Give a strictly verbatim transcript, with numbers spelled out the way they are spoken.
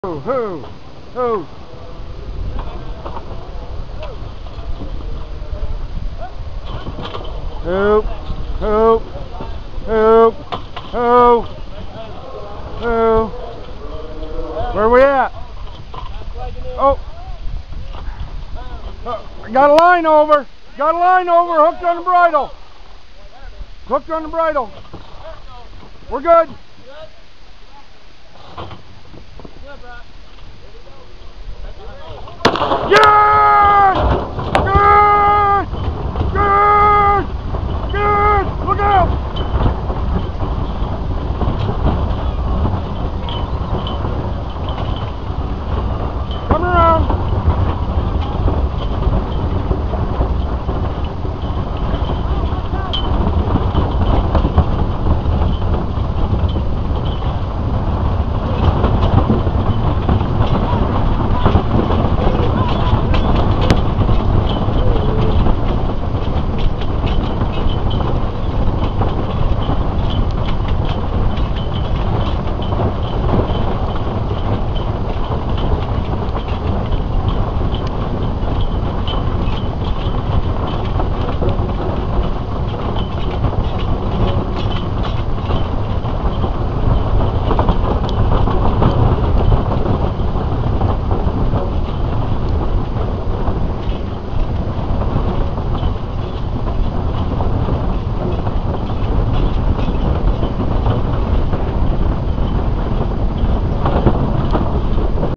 Who? Who? Who? Who? Who? Who? Who? Who? Where are we at? Oh. Uh, got a line over. Got a line over. Hooked on the bridle. Hooked on the bridle. We're good. Yeah!